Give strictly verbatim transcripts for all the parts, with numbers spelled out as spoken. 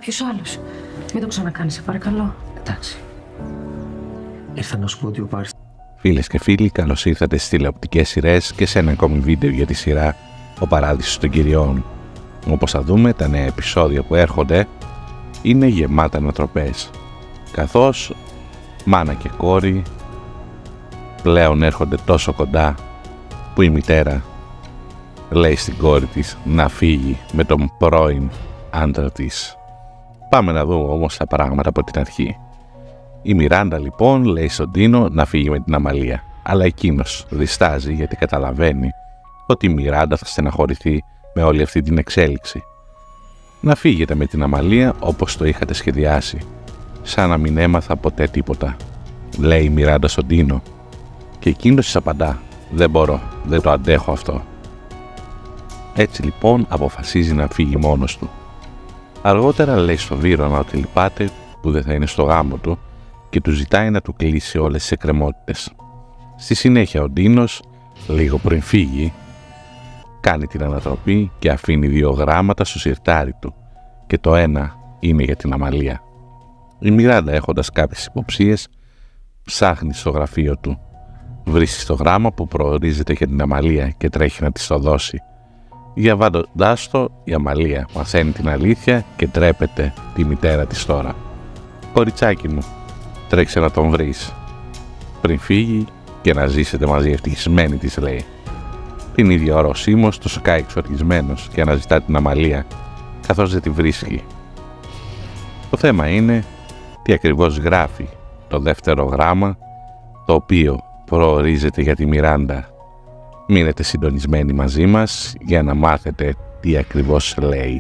κάποιος άλλος. Μην το ξανακάνεις, σε παρακαλώ. Εντάξει. Ήρθα να σου πω ότι ο Πάρης... Φίλες και φίλοι, καλώς ήρθατε στις τηλεοπτικές σειρές και σε ένα ακόμη βίντεο για τη σειρά «Ο Παράδεισος των Κυριών». Όπως θα δούμε, τα νέα επεισόδια που έρχονται είναι γεμάτα ανατροπές, καθώς μάνα και κόρη πλέον έρχονται τόσο κοντά που η μητέρα λέει στην κόρη της να φύγει με τον πρώην άντρα της. Πάμε να δούμε όμως τα πράγματα από την αρχή. Η Μιράντα λοιπόν λέει στον Ντίνο να φύγει με την Αμαλία, αλλά εκείνος διστάζει γιατί καταλαβαίνει ότι η Μιράντα θα στεναχωρηθεί με όλη αυτή την εξέλιξη. Να φύγετε με την Αμαλία όπως το είχατε σχεδιάσει, σαν να μην έμαθα ποτέ τίποτα, λέει η Μιράντα στον Ντίνο. Και εκείνος της απαντά, δεν μπορώ, δεν το αντέχω αυτό. Έτσι λοιπόν αποφασίζει να φύγει μόνος του. Αργότερα λέει στο Βύρωνα ότι λυπάται που δεν θα είναι στο γάμο του και του ζητάει να του κλείσει όλες τις εκκρεμότητες. Στη συνέχεια ο Ντίνος, λίγο πριν φύγει, κάνει την ανατροπή και αφήνει δύο γράμματα στο σιρτάρι του και το ένα είναι για την Αμαλία. Η Μιράντα, έχοντας κάποιες υποψίες, ψάχνει στο γραφείο του. Βρίσκει το γράμμα που προορίζεται για την Αμαλία και τρέχει να της το δώσει. Διαβάζοντας το, η Αμαλία μαθαίνει την αλήθεια και τρέπεται τη μητέρα της τώρα. «Κοριτσάκι μου, τρέξε να τον βρεις πριν φύγει και να ζήσετε μαζί ευτυχισμένοι», της λέει. Την ίδια ώρα ο Σίμος το σκάει εξοργισμένος και αναζητά την Αμαλία, καθώς δεν τη βρίσκει. Το θέμα είναι τι ακριβώς γράφει το δεύτερο γράμμα, το οποίο προορίζεται για τη Μιράντα. Μείνετε συντονισμένοι μαζί μας για να μάθετε τι ακριβώς λέει.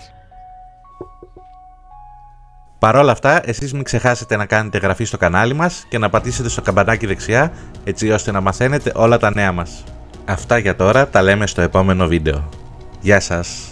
Παρ' όλα αυτά, εσείς μην ξεχάσετε να κάνετε εγγραφή στο κανάλι μας και να πατήσετε στο καμπανάκι δεξιά, έτσι ώστε να μαθαίνετε όλα τα νέα μας. Αυτά για τώρα, τα λέμε στο επόμενο βίντεο. Γεια σας!